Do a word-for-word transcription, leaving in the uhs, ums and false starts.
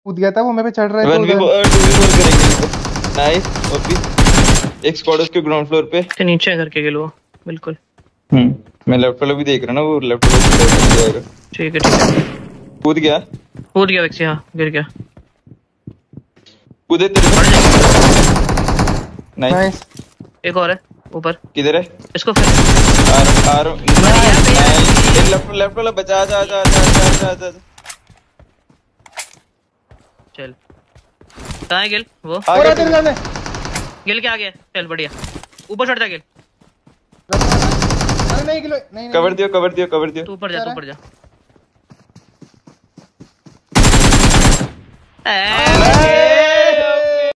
कूद गया था वो, मैं पे चढ़ रहा है one V two V four करेंगे। Nice OP. एक स्क्वाड उसके ग्राउंड फ्लोर पे के नीचे है करके गिलो बिल्कुल। हम्म मैं लेफ्ट वाला भी देख रहा ना, वो लेफ्ट वाला भी जाएगा। ठीक है ठीक है। कूद गया कूद गया वैक्सी। हाँ गिर गया। कूदे तेरे बढ़ जाएगा। नाइस। नाइस। एक और है ऊपर। किधर है? इसको फिर आ रहा आ रहा। एक लेफ्ट लेफ्ट वाला बचा। जा जा जा जा जा जा। चल कहाँ है गिल वो? और तेरे सामने गिल के आ गया। चल बढ़िया ऊपर चढ़ जा गिल। अरे नहीं किलो नहीं कवर दियो कवर दियो कवर दियो। तू ऊपर जा तू ऊपर जा। नहीं।